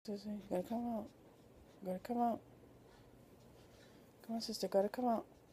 Sissy, gotta come out. Gotta come out. Come on, sister, gotta come out.